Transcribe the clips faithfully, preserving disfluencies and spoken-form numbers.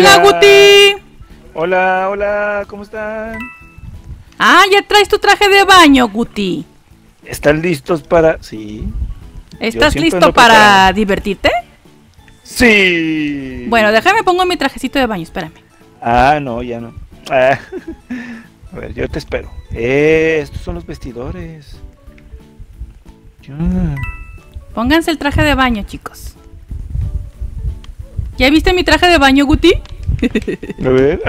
Hola, Guti. Hola, hola, ¿cómo están? Ah, ya traes tu traje de baño, Guti. ¿Están listos para...? Sí. ¿Estás listo para preparado. divertirte? Sí. Bueno, déjame pongo mi trajecito de baño, espérame. Ah, no, ya no. Ah. A ver, yo te espero. Eh, estos son los vestidores. Ya. Pónganse el traje de baño, chicos. ¿Ya viste mi traje de baño, Guti? A ver.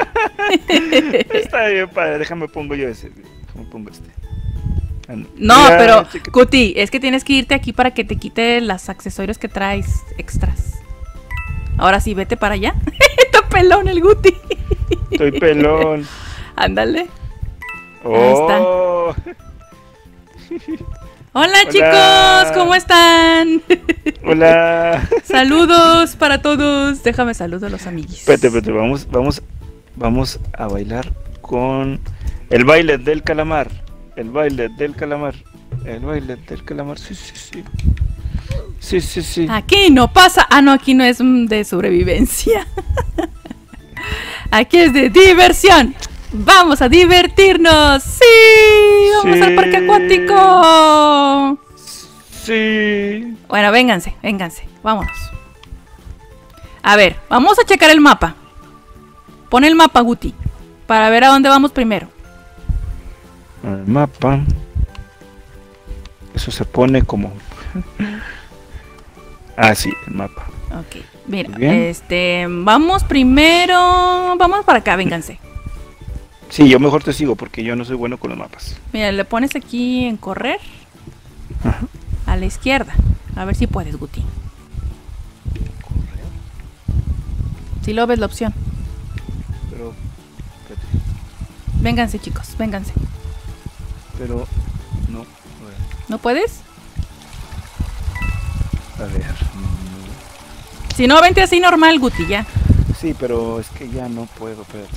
Está bien, padre. Déjame pongo yo ese. Déjame pongo este. No, Mira, pero, chiquita. Guti, es que tienes que irte aquí para que te quite los accesorios que traes extras. Ahora sí, vete para allá. Está pelón el Guti. Estoy pelón. Ándale. Oh. Ahí está. Hola, Hola chicos, ¿cómo están? Hola. Saludos para todos. Déjame saludar a los amiguis. Espérate, espérate, vamos, vamos, vamos a bailar con el baile del calamar. El baile del calamar. El baile del calamar. Sí, sí, sí. Sí, sí, sí. Aquí no pasa. Ah, no, aquí no es de sobrevivencia. Aquí es de diversión. Vamos a divertirnos. Sí, vamos sí. al parque acuático. Sí. Bueno, vénganse, vénganse. Vámonos. A ver, vamos a checar el mapa. Pon el mapa, Guti, para ver a dónde vamos primero. El mapa. Eso se pone como... Ah, sí, el mapa. Ok, mira, este, vamos primero... Vamos para acá, vénganse. Sí, yo mejor te sigo porque yo no soy bueno con los mapas. Mira, le pones aquí en correr. Ajá. A la izquierda. A ver si puedes, Guti. ¿Correr? Si lo ves la opción. Pero... Espérate. Vénganse, chicos, vénganse. Pero... No. A ver. ¿No puedes? A ver. No. Si no, vente así normal, Guti, ya. Sí, pero es que ya no puedo, espérate.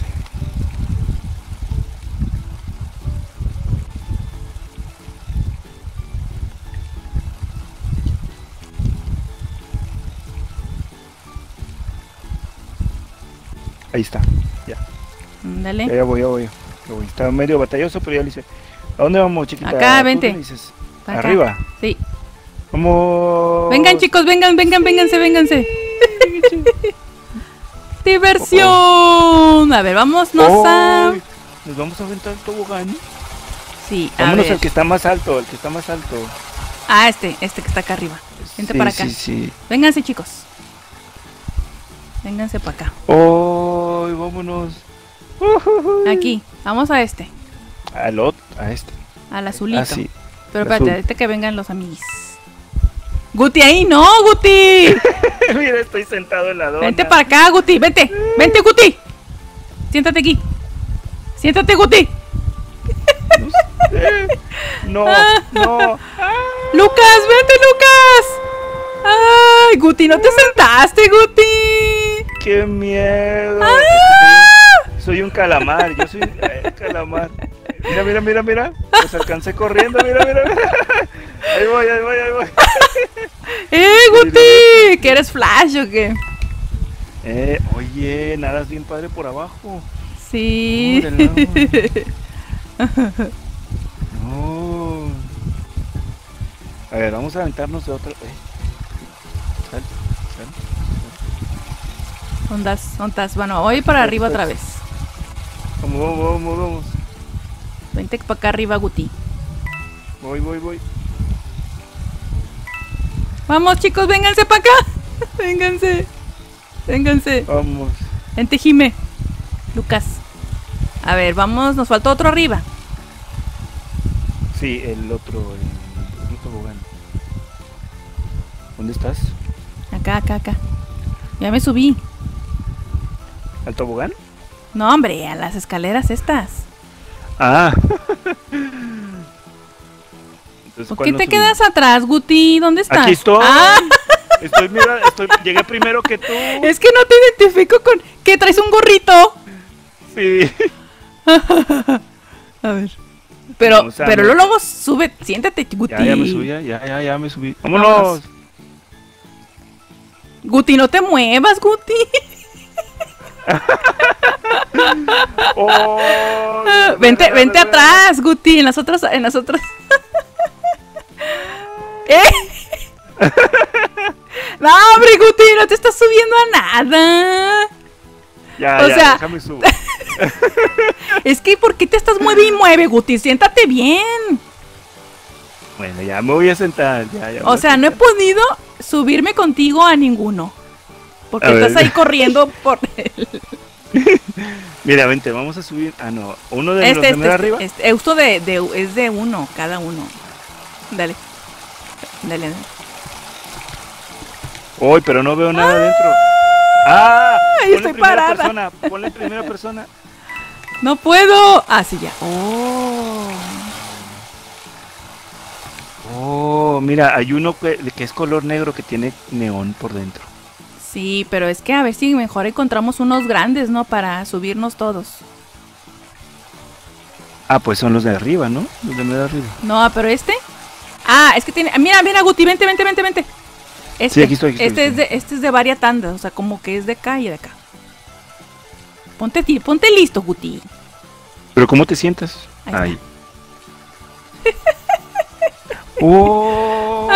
Ahí está, ya. Dale. Ya, ya voy, ya voy, ya voy. Está medio batalloso, pero ya le hice. ¿A dónde vamos, chiquita? Acá, vente. Dices? ¿Arriba? Sí. Vamos. Vengan, chicos, vengan, vengan, vénganse, vénganse. ¡Diversión! A ver, vámonos oh, a... ¿Nos vamos a aventar el tobogán? Sí, a Vámonos ver. al que está más alto, el que está más alto. Ah, este, este que está acá arriba. Vente sí, para acá. Sí, sí. Vénganse, chicos. Vénganse para acá. Oh, vámonos. Aquí, vamos a este. Al otro, a este. Al azulito. Ah, sí. Pero espérate, ahorita que vengan los amiguis. Guti, ahí no, Guti. Mira, estoy sentado en la dona. Vente para acá, Guti, vente. Vente, Guti. Siéntate aquí. Siéntate, Guti. No, sé. no, no. Lucas, vente, Lucas. Ay, Guti, no te sentaste, Guti. ¡Qué miedo! ¡Ah! Soy un calamar, yo soy un eh, calamar. Mira, mira, mira, mira. Los alcancé corriendo, mira, mira, mira. Ahí voy, ahí voy, ahí voy. ¡Eh, Guti! ¿Que eres Flash o qué? Eh, oye, nadas bien padre por abajo. Sí. No. A ver, vamos a aventarnos de otra. Eh. Sal, sal, sal. Ondas, ondas. Bueno, voy para arriba otra vez. Vamos, vamos, vamos, vamos. Vente para acá arriba, Guti. Voy, voy, voy. Vamos, chicos, vénganse para acá. Vénganse. Vénganse. Vamos. Vente, Jime. Lucas. A ver, vamos, nos faltó otro arriba. Sí, el otro, el, el tobogán. ¿Dónde estás? Acá, acá, acá. Ya me subí. ¿Al tobogán? No, hombre, a las escaleras estas. Ah. ¿Por qué te subí? quedas atrás, Guti? ¿Dónde estás? Aquí estoy. Ah. Estoy, mira, estoy, llegué primero que tú. Es que no te identifico con que traes un gorrito. Sí. A ver. Pero, o sea, pero no. luego sube, siéntate, Guti. Ya, ya me subí, ya, ya, ya me subí. ¡Vámonos! Vamos. Guti, no te muevas, Guti. Oh, vente, vente atrás, Guti, en las otras, en las otras. ¿Eh? No, hombre, Guti, no te estás subiendo a nada. Ya, o ya, sea, déjame subir. Es que, ¿por qué te estás mueve y mueve, Guti? Siéntate bien. Bueno, ya me voy a sentar. Ya, ya O sea, no he podido subirme contigo a ninguno. Porque a estás ver. ahí corriendo por el... Mira, vente, vamos a subir. Ah, no, uno de Este, los de este, mero este, arriba. este, esto de, de, es de uno, cada uno. Dale. Dale, dale. Uy, pero no veo nada adentro. ¡Ah! Ay, Ponle estoy en primera parada. persona, ponle en primera persona. No puedo. Ah, sí, ya. Oh. Oh, mira, hay uno que, que es color negro que tiene neón por dentro. Sí, pero es que a ver si mejor encontramos unos grandes, ¿no? Para subirnos todos. Ah, pues son los de arriba, ¿no? Los de mero arriba. No, pero este. Ah, es que tiene. Mira, mira, Guti, vente, vente, vente, vente. Este, Sí, aquí estoy, aquí estoy, este, aquí es de, este es de varias tandas, o sea, como que es de acá y de acá. Ponte, ti- ponte listo, Guti. ¿Pero cómo te sientas? Ahí está. Ahí. ¡Oh!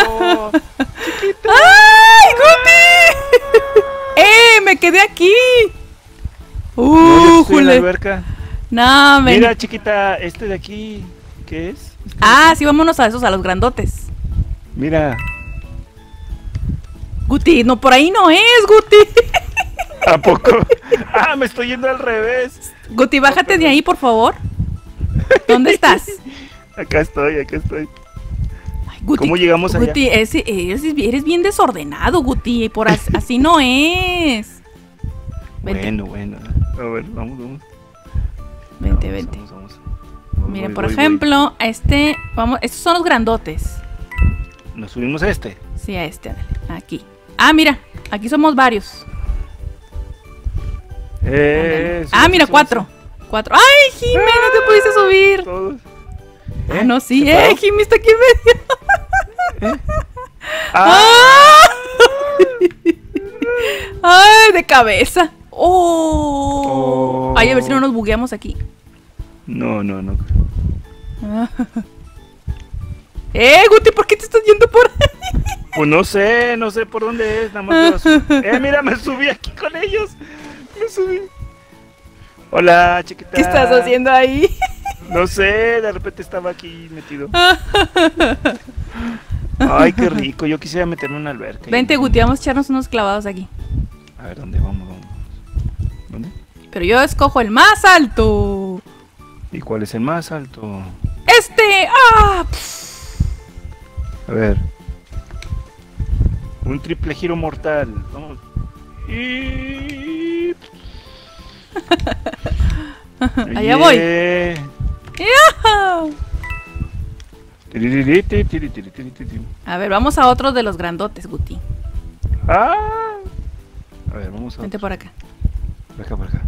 ¡Ay, Guti! ¡Eh! ¡Me quedé aquí! No, yo ¡Uh, estoy en la jule! alberca. No, me... Mira, chiquita, este de aquí, ¿qué es? Este de Ah, aquí. sí, vámonos a esos, a los grandotes. Mira, Guti, no, por ahí no es, Guti. ¿a poco? Ah, me estoy yendo al revés. Guti, bájate de ahí, por favor. ¿Dónde estás? Acá estoy, acá estoy. Ay, Guti, ¿Cómo llegamos allá? Guti, ese- eres, eres bien desordenado, Guti. Por as- así no es. Vente, Bueno, bueno. A ver, vamos, vamos. vente, Vamos, vente. vamos, vamos. Voy, Miren, voy, por voy, ejemplo, a este, vamos, estos son los grandotes. voy. Nos subimos a este. Sí, a este, ándale, aquí. Ah, mira, aquí somos varios. Eh, Ándale. Ah, mira, cuatro. Cuatro. ¡Ay, Jimmy! No te pudiste subir. Todos. Ah, no, sí. ¿Se paró? ¡Eh, Jimmy está aquí en medio! ¡Ah! ¡Ay, de cabeza! ¡Oh! Oh. Ay, a ver si no nos bugueamos aquí. No, no, no. ¡Eh, Guti! ¿Por qué te estás yendo por ahí? Pues no sé, no sé por dónde es, nada más veo su- Eh, mira, me subí aquí con ellos. Me subí. Hola, chiquita. ¿Qué estás haciendo ahí? No sé, de repente estaba aquí metido. Ay, qué rico, yo quisiera meterme en una alberca. Vente, Guti, vamos a echarnos unos clavados aquí. A ver, ¿dónde vamos? Vamos. ¿Dónde? Pero yo escojo el más alto. ¿Y cuál es el más alto? ¡Este! ¡Ah! Pff. A ver. Un triple giro mortal. Vamos. Y... Allá voy. Yeah. ¡Yahoo! Tiririri, tiri, tiri, tiri, tiri, tiri. A ver, vamos a otro de los grandotes, Guti. Ah. A ver, vamos a Vente otro. por acá. Por acá, por acá.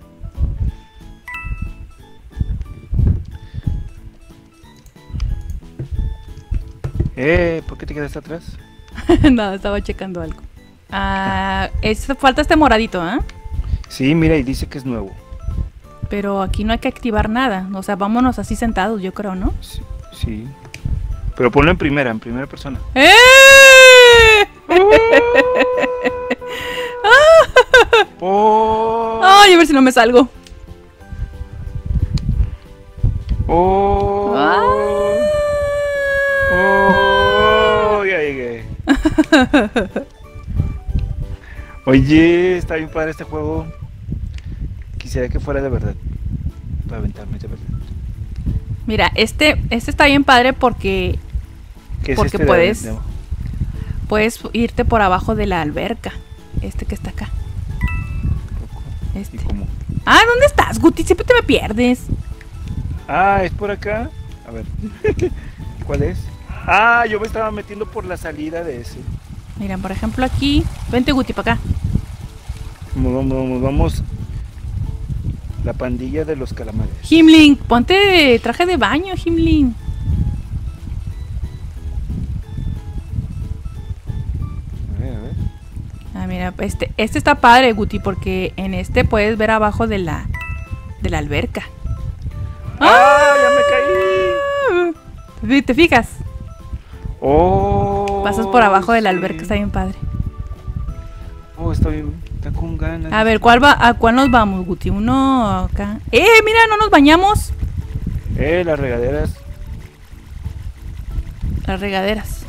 Eh, ¿por qué te quedaste atrás? No, estaba checando algo. Ah, es, falta este moradito, ¿eh? Sí, mira, y dice que es nuevo. Pero aquí no hay que activar nada. O sea, vámonos así sentados, yo creo, ¿no? Sí. sí. Pero ponlo en primera, en primera persona. ¡Eh! ¡Oh! Ay, a ver si no me salgo. ¡Oh! Ah. ¡Oh! Ya llegué. Oye, está bien padre este juego. Quisiera que fuera de verdad. Para aventarme de verdad. Mira, este, este está bien padre porque ¿Qué es Porque este de- puedes- de- puedes irte por abajo de la alberca. Este que está acá. ¿Y Este. cómo? Ah, ¿dónde estás, Guti? Siempre te me pierdes. Ah, es por acá. A ver. ¿Cuál es? Ah, yo me estaba metiendo por la salida de ese. Mira, por ejemplo aquí. Vente, Guti, para acá. Vamos, vamos, vamos, vamos. La pandilla de los calamares. Himling, ponte traje de baño, Himling. A ver, a ver. Ah, mira, Mira, este, este está padre, Guti, porque en este puedes ver abajo de la, de la alberca. ¡Ah! ¡Ya me caí! ¿Te fijas? Oh. Pasas por abajo de la sí. alberca, está bien padre. Oh, estoy está con ganas. A ver, ¿cuál va? ¿A cuál nos vamos, Guti? Uno acá. ¡Eh, mira, no nos bañamos! Eh, las regaderas. Las regaderas.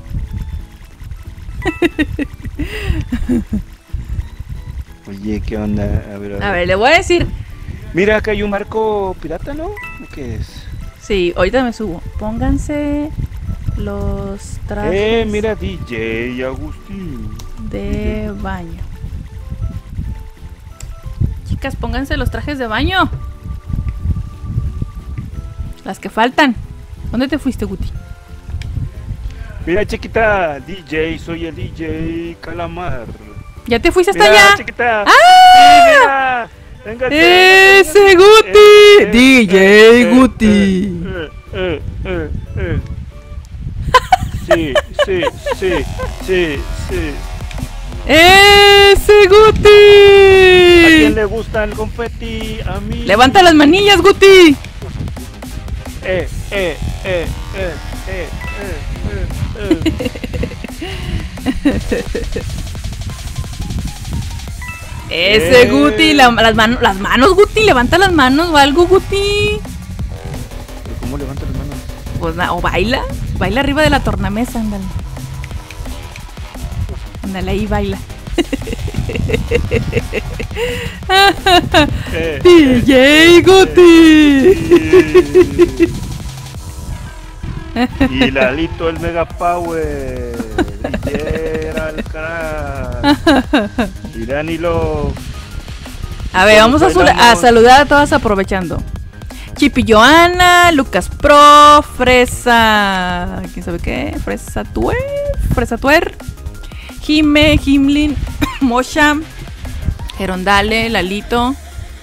Oye, ¿qué onda? A ver, a ver. A ver, le voy a decir. Mira, acá hay un barco pirata, ¿no? ¿Qué es? Sí, ahorita me subo. Pónganse los trajes Eh, mira, D J Agustín. de baño. Chicas, pónganse los trajes de baño. Las que faltan. ¿Dónde te fuiste, Guti? Mira, chiquita, D J, soy el D J Calamar. ¿Ya te fuiste hasta Mira, allá? chiquita. ¡Ah! Sí, mira. Véngase, ¡Ese véngase. Guti! Eh, eh, D J eh, eh, Guti. eh, eh, eh, eh. Sí, sí, sí, sí, sí. ¡Ese ¿A quién Guti! le gusta el confeti? A mí. ¡Levanta las manillas, Guti! Eh, eh, eh, eh, eh, eh, eh, eh. Ese Eh. Guti, la- las, mano- las manos, Guti, levanta las manos o algo, Guti. ¿Pero cómo levanta las manos? Pues na- o baila, baila arriba de la tornamesa, ándale. Ándale ahí, baila. Eh, D J eh, Guti. eh, Y Lalito el Mega Power. Y Alcaraz. Y Dani Love. A ver, vamos a, sal- a Bailamos. saludar a todas aprovechando. Chipi Joana, Lucas Pro, Fresa. ¿Quién sabe qué? Fresa Tuer. Fresa Tuer. Jime, Jimlin, Mosha, Gerondale, Lalito,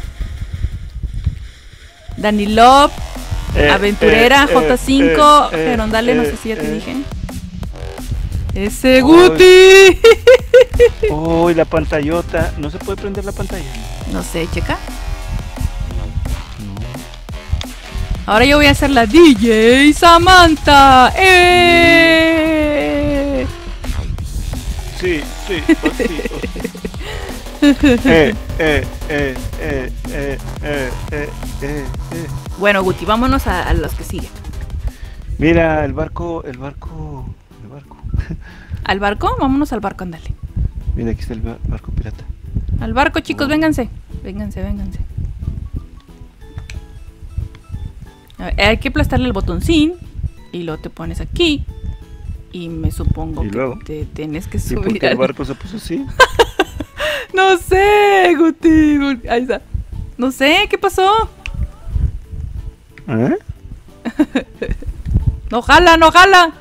Dani Love, Eh, Aventurera, eh, J eh, cinco, eh, Gerondale, no eh, sé si ya te eh. dije. Ese Ay. Guti. Oh, y la pantallota. ¿No se puede prender la pantalla? No sé, checa. Ahora yo voy a hacer la D J Samantha. ¡Eh! Sí, sí, oh, sí, oh, sí. Eh, eh, eh, eh, eh, eh, eh, eh, eh. Bueno, Guti, vámonos a, a los que siguen. Mira, el barco, el barco, el barco. ¿Al barco? Vámonos al barco, ándale. Mira, aquí está el bar- barco pirata. Al barco, chicos, vénganse. Vénganse, vénganse. A ver, hay que aplastarle el botoncín. Y luego te pones aquí. Y me supongo ¿Y que luego? te tienes que ¿Y por subir qué el al- barco se puso así? No sé, Guti. Ahí está. No sé, ¿qué pasó? ¿Eh? No jala, no jala.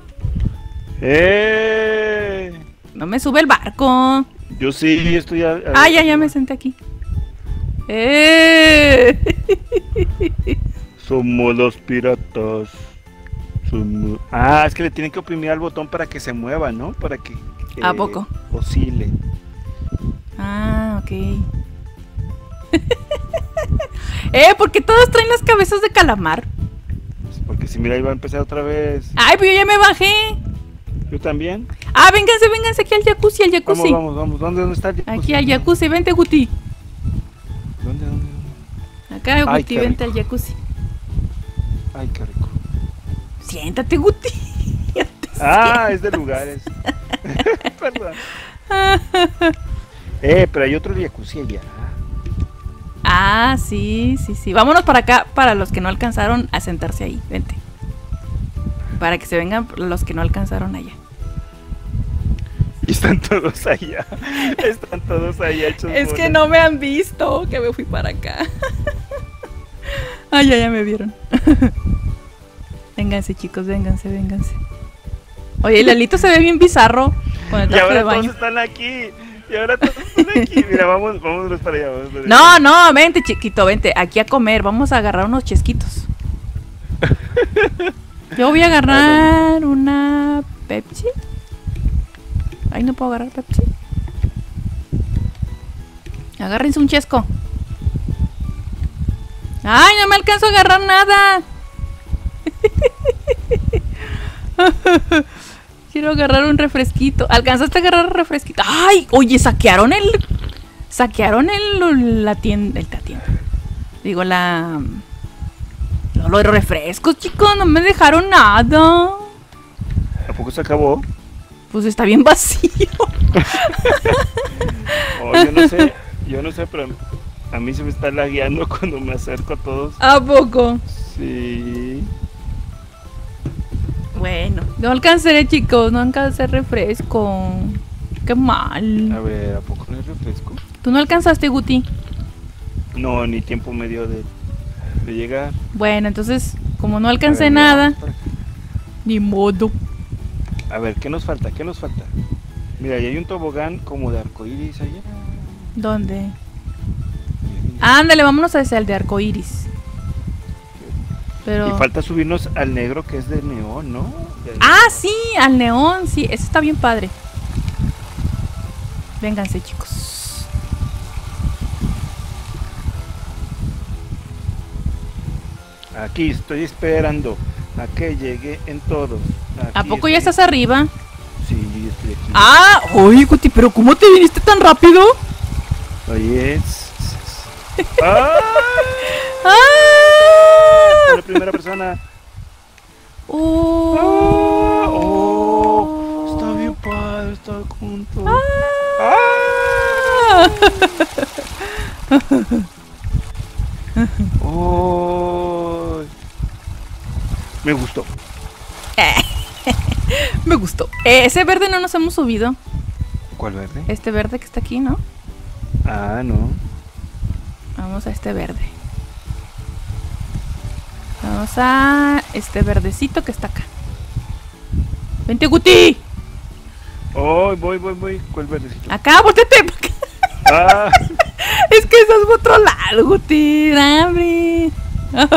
¡Eh! No me sube el barco. Yo sí, estoy a, a- Ah, ya, ya me senté aquí. ¡Eh! Somos los piratas. Somos... Ah, es que le tienen que oprimir al botón para que se mueva, ¿no? Para que, que ¿A poco? oscile. Ah, ok. Eh, ¿por qué todos traen las cabezas de calamar? Porque si mira, iba a empezar otra vez. Ay, pero yo ya me bajé. Yo también. Ah, vénganse, vénganse aquí al jacuzzi, al jacuzzi. Vamos, vamos, vamos. ¿Dónde, dónde está el jacuzzi? Aquí al jacuzzi, vente, Guti. ¿Dónde, dónde, dónde? Acá, Ay, Guti, qué vente al jacuzzi. Ay, qué rico. Siéntate, Guti. Ya te Ah, es de lugares. Perdón. Eh, pero hay otro jacuzzi allá. Ah, sí, sí, sí. Vámonos para acá, para los que no alcanzaron a sentarse ahí. Vente. Para que se vengan los que no alcanzaron allá. Y están todos allá. Están todos allá hechos Es que bolas. no me han visto, que me fui para acá. Ay, ya, ya me vieron. Vénganse, chicos, vénganse, vénganse. Oye, el Lalito se ve bien bizarro con el Y traje ahora de todos baño. están aquí. Y ahora todos están aquí. Mira, vamos, vámonos para allá. Vamos para allá. No, no, vente, chiquito, vente. Aquí a comer. Vamos a agarrar unos chesquitos. Yo voy a agarrar una Pepsi. Ay, no puedo agarrar Pepsi. Agárrense un chesco. ¡Ay, no me alcanzo a agarrar nada! Quiero agarrar un refresquito. ¿Alcanzaste a agarrar un refresquito? ¡Ay! Oye, saquearon el... Saquearon el... La tienda... El, la tienda. Digo, la... No, los refrescos, chicos. No me dejaron nada. ¿A poco se acabó? Pues está bien vacío. Oh, yo no sé. Yo no sé, pero... A mí se me está lagueando cuando me acerco a todos. ¿A poco? Sí. Bueno, no alcancé, chicos. No alcancé refresco. Qué mal. A ver, ¿a poco no hay refresco? ¿Tú no alcanzaste, Guti? No, ni tiempo me dio de, de llegar. Bueno, entonces, como no alcancé ver, nada, ni modo. A ver, ¿qué nos falta? ¿Qué nos falta? Mira, ahí hay un tobogán como de arcoíris allá. ¿Dónde? Ándale, vámonos hacia el de arcoíris. Pero... Y falta subirnos al negro que es de neón, ¿no? De... Ah, sí, al neón, sí, ese está bien padre. Vénganse, chicos. Aquí estoy esperando a que llegue en todos. Aquí ¿A poco estoy... ya estás arriba? Sí, estoy aquí. Ah, oye, Guti, pero ¿cómo te viniste tan rápido? Oye, ¡ah! ¡Ah! La primera persona. Oh, ¡Ah! ¡Oh! Está bien padre, está junto. ¡Ah! ¡Oh! Me gustó. Me gustó. Eh, ese verde no nos hemos subido. ¿Cuál verde? Este verde que está aquí, ¿no? Ah, no. Vamos a este verde. Vamos a este verdecito que está acá. ¡Vente, Guti! Oh, voy, voy, voy. ¿Cuál verdecito? Acá, volteate. Ah. Es que estás por otro lado, Guti. ¡Dame! ¡Ah!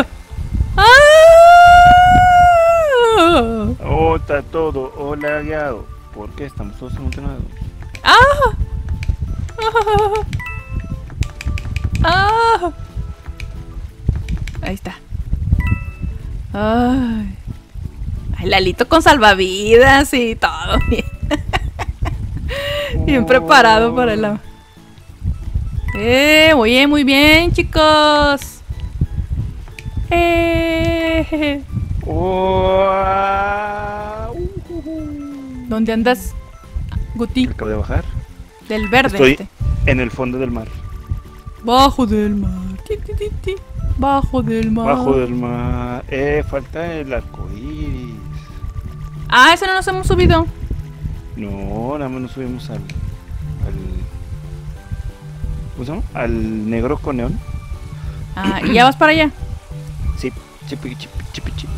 Oh, está todo oh, lagueado. ¿Por qué estamos todos emocionados? ¡Ah! ¡Ah! ¡Ah! Ahí está. Ay. Ay, Lalito con salvavidas y todo bien. Bien oh. preparado para el... Eh, oye, muy bien, chicos. Eh. Oh, ah, uh, uh, uh. ¿Dónde andas, Guti? Acabo de bajar. Del verde. Estoy este. en el fondo del mar. Bajo del mar. Ti, ti, ti, ti. Bajo del mar. Bajo del mar. Eh, falta el arco iris. Ah, ese no nos hemos subido. No, nada más nos subimos al. al ¿Cómo se llama? Al negro con neón. Ah, ¿y ya vas para allá? Sí, chipi, chipi, chipi, chipi.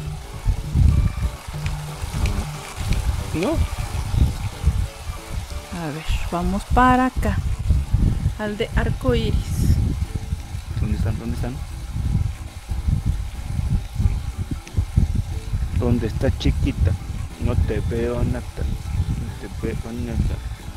No. A ver, vamos para acá. Al de arco iris. ¿Dónde están? ¿Dónde están? ¿Dónde está, chiquita? No te veo nada. No te veo nada.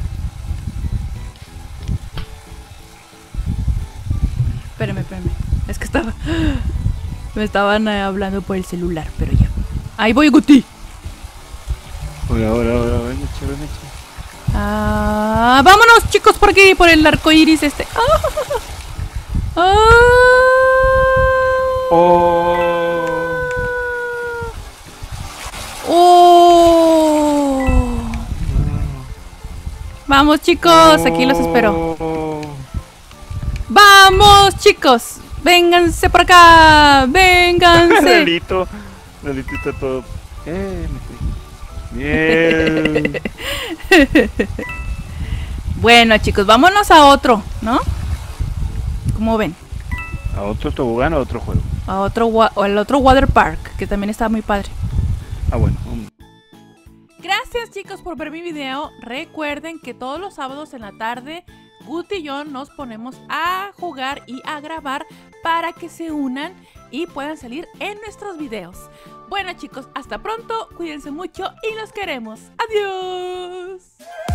Espérame, espérame. Es que estaba... Me estaban eh, hablando por el celular, pero ya. Ahí voy, Guti. Hola, hola, hola, ven, eche, ven, eche. Ah, vámonos, chicos, por aquí, por el arco iris este. Ah, ah, Oh. oh. Vamos, chicos, aquí los espero. Oh. Vamos, chicos, vénganse por acá, vénganse. Lalito, Lalito está todo. Eh, me fui. Bien. Bueno, chicos, vámonos a otro, ¿no? ¿Cómo ven? ¿A otro tobogán o a otro juego? A otro wa- o el otro water park, que también está muy padre. Ah, bueno. Um. Gracias, chicos, por ver mi video. Recuerden que todos los sábados en la tarde Guti y yo nos ponemos a jugar y a grabar para que se unan y puedan salir en nuestros videos. Bueno, chicos, hasta pronto, cuídense mucho y los queremos. ¡Adiós!